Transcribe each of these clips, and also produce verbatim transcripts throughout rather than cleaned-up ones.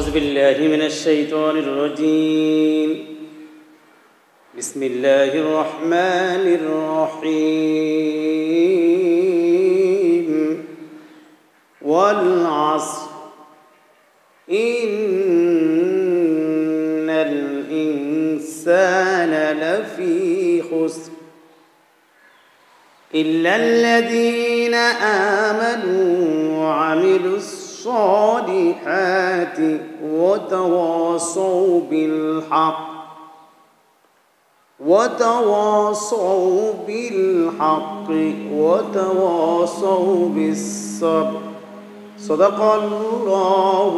أعوذ بالله من الشيطان الرجيم بسم الله الرحمن الرحيم والعصر إن الإنسان لفي خسر إلا الذين آمنوا وعملوا الصالحات وتواصوا بالحق وتواصوا بالحق وتواصوا بالصبر صدق الله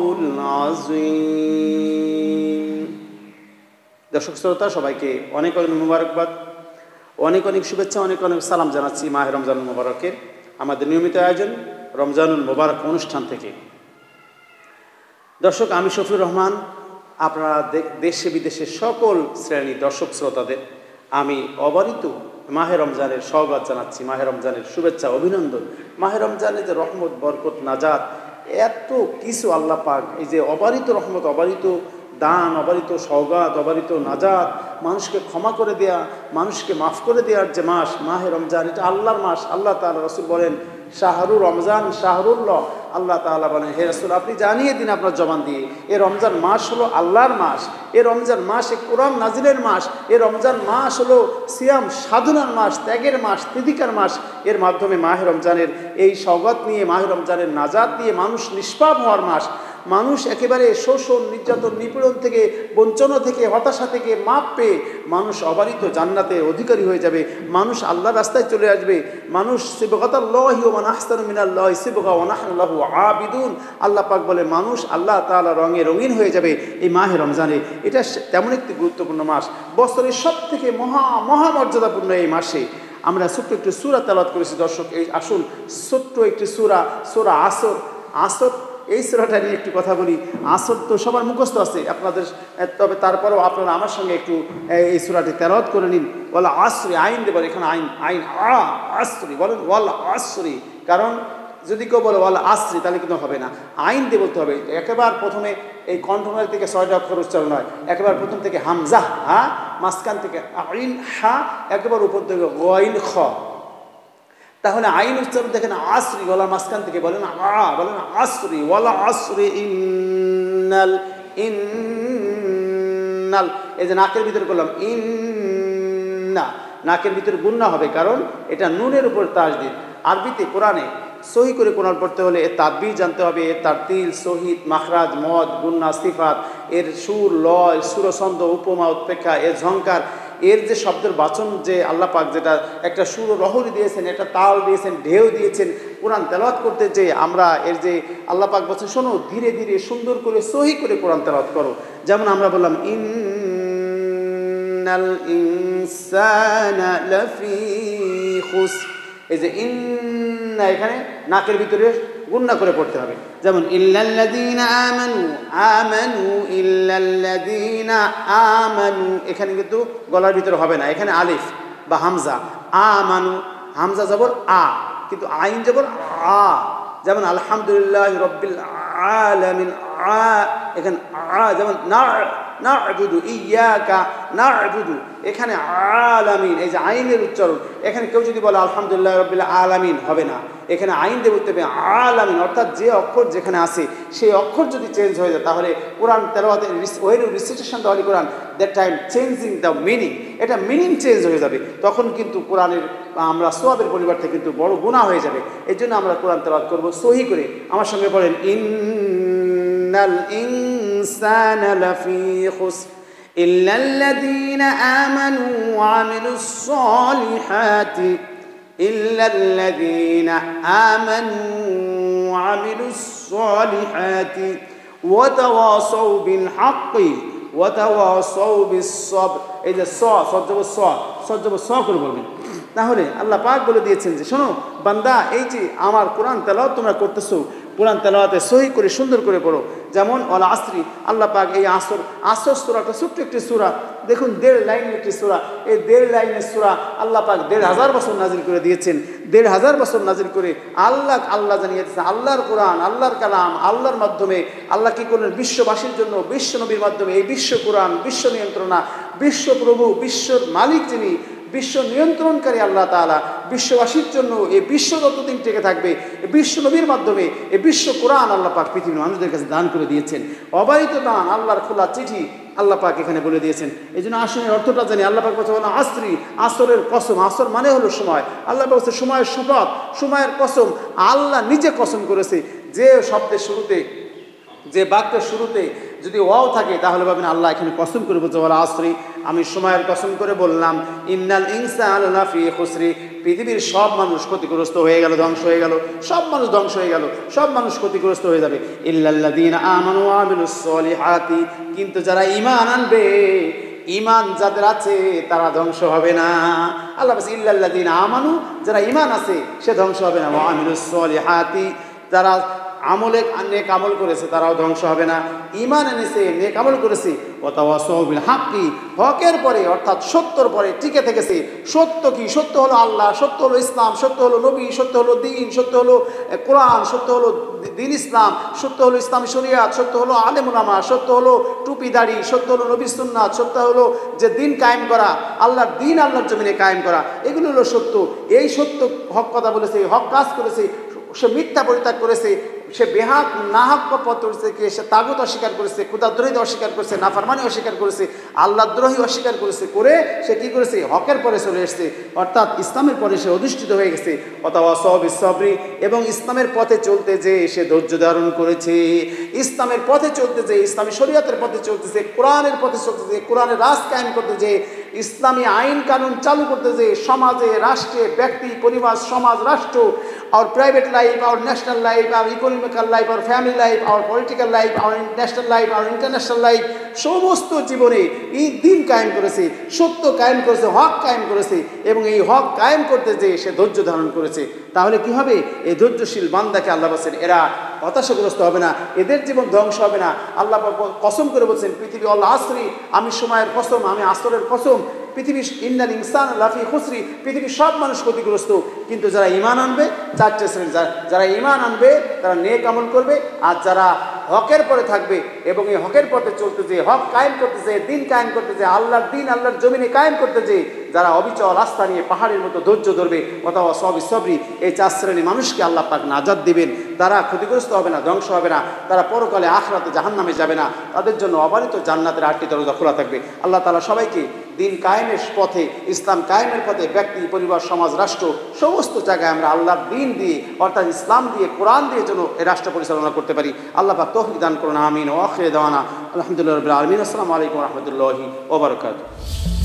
العظيم দর্শক শ্রোতা সবাইকে অনেক অনেক মুবারকবাদ, অনেক অনেক শুভেচ্ছা, অনেক অনেক সালাম জানাচ্ছি মাহে রমজানুল মুবারকের আমাদের নিয়মিত আয়োজন রমজানুল মুবারক অনুষ্ঠান থেকে। দর্শক, আমি শফিউর রহমান, আপনারা দেশে বিদেশের সকল শ্রেণীর দর্শক শ্রোতাদের আমি অবারিত মাহে রমজানের স্বাগত জানাচ্ছি, মাহে রমজানের শুভেচ্ছা অভিনন্দন। মাহে রমজানের যে রহমত, বরকত, নাজাত, এত কিছু আল্লাহ পাক, এই যে অবারিত রহমত, অবারিত দান, অবারিত সওগাত, অবারিত নাজাত, মানুষকে ক্ষমা করে দেয়া, মানুষকে মাফ করে দেওয়ার যে মাস মাহে রমজান, এটা আল্লাহর মাস। আল্লাহ তাআলা, রাসূল বলেন শাহরু রমজান শাহরুল্লাহ। আল্লাহ তাআলা বলেন, হে রাসূল আপনি জানিয়ে দিন আপনার জবান দিয়ে, এ রমজান মাস হলো আল্লাহর মাস, এ রমজান মাস এ কোরআন নাজিলের মাস, এ রমজান মাস হলো সিয়াম সাধনার মাস, ত্যাগের মাস, তিদিকার মাস। এর মাধ্যমে মাহে রমজানের এই সওগাত নিয়ে, মাহে রমজানের নাজাত দিয়ে মানুষ নিষ্পাপ হওয়ার মাস। মানুষ একেবারে শোষণ, নির্যাতন, নিপীড়ন থেকে, বঞ্চনা থেকে, হতাশা থেকে মাপ পেয়ে মানুষ অবারিত জান্নাতের অধিকারী হয়ে যাবে। মানুষ আল্লাহর রাস্তায় চলে আসবে। মানুষ সিবগাতাল্লাহি ওয়া মান আহসানু মিনাল্লাহি সিবগা ওয়া নাহনু লাহু আবিদুন। আল্লাহ পাক বলে মানুষ আল্লাহ তাআলা রঙে রঙিন হয়ে যাবে এই মাহে রমজানে। এটা তেমন একটি গুরুত্বপূর্ণ মাস, বছরের সব থেকে মহা মহামর্যাদাপূর্ণ এই মাসে আমরা ছোট্ট একটি সূরা তেলাওয়াত করেছি। দর্শক, এই আসুন ছোট্ট একটি সূরা, সূরা আসর। আসর এই সূরাটা নিয়ে একটু কথা বলি। আসর তো সবার মুখস্থ আছে আপনাদের, তবে তারপরেও আপনারা আমার সঙ্গে একটু এই সূরাটি তেলাওয়াত করে নিন। ওয়াল আসরি, আইন দেবেন এখানে, আইন আইন আ আসরি বলেন, ওয়াল আসরি। কারণ যদি কেউ বলে ওয়াল আসরি তাহলে কিন্তু হবে না, আইন দিয়ে বলতে হবে। একেবারে প্রথমে এই কণ্ঠনালী থেকে ছয়টা অক্ষর উচ্চারণ হয়। একেবারে প্রথম থেকে হামজা হা, মাঝখান থেকে আইন হা, একেবারে উপর থেকে ওয়াইন খ। তাহলে আইন উচ্চারণ দেখেন আসরি, গলার মাঝখান থেকে বলেন আ, বলেন আসরি, ওয়ালা আসরি ইন্নাল ইন্নাল। এই যে নাকের ভিতরে করলাম ইন্না, নাকের ভিতরে গুন্না হবে, কারণ এটা নুনের উপর তাসদীদ। আরবিতে কোরআনে সহি করে কোরআন পড়তে হলে এর তাদবীর জানতে হবে, এর তারতিল, সহিত, মাখরাজ, মদ, গুন্না, সিফাত, এর সুর, লয়, সুরছন্দ, উপমা, উৎপেক্ষা, এর ঝংকার, এর যে শব্দের বাচন, যে আল্লাহ পাক যেটা একটা সুর রহরি দিয়েছেন, একটা তাল দিয়েছেন, ঢেউ দিয়েছেন। কোরআন তেলাওয়াত করতে যে আমরা এর যে আল্লাহ পাক বলছেন শোনো, ধীরে ধীরে সুন্দর করে সহি করে কোরআন তেলাওয়াত করো। যেমন আমরা বললাম ইন্নাল ইনসানা লাফি খুসর, এই যে ইন্না এখানে নাকের ভিতরে গুন্না করে পড়তে হবে। যেমন ইল্লাল্লাযীনা আমানু, আমানু ইল্লাল্লাযীনা আমানু, এখানে কিন্তু গলার ভিতরে হবে না, এখানে আলিফ বা হামজা। আমানু, হামজা জবর আ, কিন্তু আইন জবর আ। যেমন আলহামদুলিল্লাহি রাব্বিল আলামিন, আ এখানে আ। যেমন না না'বুদু ইয়াকা না'বুদু, এখানে আলামিন, এই যে আইনের উচ্চারণ। এখানে কেউ যদি বলে আলহামদুলিল্লাহ রাব্বিল আলামিন, হবে না, এখানে আইন দিয়ে বলতে হবে আলামিন। অর্থাৎ যে অক্ষর যেখানে আছে সেই অক্ষর যদি চেঞ্জ হয়ে যায় তাহলে কোরআন তেলাওয়াতের ওয়ের recitation the holy Quran, that time changing the meaning, এটা মিনিং চেঞ্জ হয়ে যাবে। তখন কিন্তু কোরআনের আমরা সোয়াবের পরিবর্তে কিন্তু বড় গুনাহ হয়ে যাবে। এই জন্য আমরা কোরআন তেলাওয়াত করবো সহি করে। আমার সঙ্গে বলেন ইন্নাল ইনসানা লাফি খুসর ইল্লাল্লাযীনা আমানু ওয়া আমিলুস সালিহাতি ইল্লাল্লাযীনা আমানু ওয়া আমিলুস সালিহাতি ওয়া তাওয়াসাউ বিল হাক্কি ওয়া তাওয়াসাউ বিস সবর। এই যে স সজ্জব স সজ্জব স করে বলবেন। তাহলে আল্লাহ পাক বলে দিয়েছেন যে শোনো বান্দা, এই যে আমার কোরআন তেলাওয়াত তোমরা করতেছো, কোরআন তেলাওয়াতে সহি করে সুন্দর করে পড়ো। যেমন ওয়াল আসরি, আল্লাহ পাক এই আসর আসর সূরাটা ছোট্ট একটি সূরা, দেখুন দেড় লাইনের একটি সূরা। এই দেড় লাইনের সূরা আল্লাহ পাক দেড় হাজার বছর নাজিল করে দিয়েছেন। দেড় হাজার বছর নাজিল করে আল্লাহ আল্লাহ জানিয়েছেন আল্লাহর কোরআন, আল্লাহর কালাম, আল্লাহর মাধ্যমে আল্লাহ কী করলেন বিশ্ববাসীর জন্য, বিশ্ব নবীর মাধ্যমে এই বিশ্ব কোরআন, বিশ্ব নিয়ন্ত্রণা, বিশ্ব প্রভু, বিশ্বর মালিক যিনি, বিশ্ব নিয়ন্ত্রণকারী আল্লাহ তাআলা বিশ্ববাসীর জন্য এই বিশ্ব যতদিন টিকে থাকবে এই বিশ্ব নবীর মাধ্যমে এই বিশ্ব কোরআন আল্লাহ পাক পৃথিবীর মানুষদের কাছে দান করে দিয়েছেন। অবারিত দান, আল্লাহর খোলা চিঠি আল্লাহ পাক এখানে বলে দিয়েছেন। এই জন্য আসনের অর্থটা জানি। আল্লাহ পাক বলছে আসরি, আসরের কসম। আসর মানে হলো সময়। আল্লাহ পাক বলছে সময়ের শপথ, সময়ের কসম। আল্লাহ নিজে কসম করেছে। যে শব্দের শুরুতে, যে বাক্যের শুরুতে যদি ওয়াও থাকে তাহলে ভাবেন আল্লাহ এখানে কসম করে বলছে ওয়াল আসরি, আমি সময়ের কসম করে বললাম। ইন্নাল ইনসানা লাফি খুসরি, পৃথিবীর সব মানুষ ক্ষতিগ্রস্ত হয়ে গেল, ধ্বংস হয়ে গেল, সব মানুষ ধ্বংস হয়ে গেল, সব মানুষ ক্ষতিগ্রস্ত হয়ে যাবে। ইল্লাল্লাযীনা আমানু ওয়া আমিলুস সলিহাতি, কিন্তু যারা ঈমান আনবে, ঈমান যাদের আছে তারা ধ্বংস হবে না। আল্লাহ বলছে ইল্লাল্লাযীনা আমানু, যারা ঈমান আছে সে ধ্বংস হবে না। ওয়া আমিলুস সলিহাতি, যারা আমলে নেক আমল করেছে তারাও ধ্বংস হবে না। ঈমান এনেছে, নেক আমল করেছে, ওয়াতাওয়াসাউ বিল হাক্কি, হকের পরে অর্থাৎ সত্যর পরে টিকে থেকেছে। সত্য কি? সত্য হলো আল্লাহ, সত্য হলো ইসলাম, সত্য হলো নবী, সত্য হলো দ্বীন, সত্য হলো কোরআন, সত্য হলো দ্বীন ইসলাম, সত্য হলো ইসলামী শরিয়াত, সত্য হলো আলেম উলামা, সত্য হলো টুপি দাড়ি, সত্য হলো নবীর সুন্নাত, সত্য হলো যে দিন কায়েম করা, আল্লাহর দিন আল্লাহর জমিনে কায়েম করা, এগুলো হলো সত্য। এই সত্য হক কথা বলেছে, হক কাজ করেছে, সে মিথ্যা পরিত্যাগ করেছে, সে বেহাক নাহক পথ করেছে, কে সে তাগুত অস্বীকার করেছে, ক্ষুদাদ্রোহী অস্বীকার করেছে, নাফরমানি অস্বীকার করেছে, আল্লাহদ্রোহী অস্বীকার করেছে, করে সে কী করেছে? হকের পরে চলে এসেছে, অর্থাৎ ইসলামের পরে সে অধিষ্ঠিত হয়ে গেছে। অথবা সব সবরি, এবং ইসলামের পথে চলতে যে সে ধৈর্য ধারণ করেছে। ইসলামের পথে চলতে যে, ইসলামী শরীয়তের পথে চলতেছে, কোরআনের পথে চলতেছে, কোরআনের রাজ কায়েম করতে যে, ইসলামী আইন কানুন চালু করতে যে, সমাজে, রাষ্ট্রে, ব্যক্তি, পরিবার, সমাজ, রাষ্ট্র, our private life, our national life, our economical life, our family life, our political life, our national life, our international life, সমস্ত জীবনে এই দিন কায়েম করেছে, সত্য কায়েম করেছে, হক কায়েম করেছে, এবং এই হক কায়েম করতে যে সে ধৈর্য ধারণ করেছে। তাহলে কি হবে? এই ধৈর্যশীল বান্দাকে আল্লাহ বলছেন এরা হতাশাগ্রস্ত হবে না, এদের জীবন ধ্বংস হবে না। আল্লাহ কসম করে বলছেন পৃথিবী আল আসরি, আমি সময়ের কসম, আমি আসরের কসম, পৃথিবীর ইন্নাল ইনসান লাফি খুসরি, পৃথিবীর সব মানুষ ক্ষতিগ্রস্ত। কিন্তু যারা ঈমান আনবে, চারটে শ্রেণী, যারা ঈমান আনবে তারা নেক আমল করবে, আর যারা হকের পরে থাকবে এবং এই হকের পথে চলতে যে, হক কায়েম করতে যে, দিন কায়েম করতে যে, আল্লাহর দিন আল্লাহর জমিনে কায়েম করতে যে, যারা অবিচল আস্থা নিয়ে পাহাড়ের মতো ধৈর্য ধরবে, অথবা সবই সবরি, এই চার শ্রেণী মানুষকে আল্লাহ পাক নাজাত দিবেন। তারা ক্ষতিগ্রস্ত হবে না, ধ্বংস হবে না, তারা পরকালে আখিরাতে জাহান্নামে যাবে না, তাদের জন্য অবারিত জান্নাতের আটটি দরজা খোলা থাকবে। আল্লাহ তাআলা সবাইকে দিন কায়েমের পথে, ইসলাম কায়েমের পথে, ব্যক্তি, পরিবার, সমাজ, রাষ্ট্র, সমস্ত জায়গায় আমরা আল্লাহর দিন দিয়ে, অর্থাৎ ইসলাম দিয়ে, কোরআন দিয়ে যেন এই রাষ্ট্র পরিচালনা করতে পারি। আল্লাহ পাক তৌফিক দান করুন। আমিন। ওয়া আখিরু দাওয়ানা আলহামদুলিল্লাহি রাব্বিল আলামিন। আসসালামু আলাইকুম ওয়া রাহমাতুল্লাহি ওয়া বারাকাতুহু।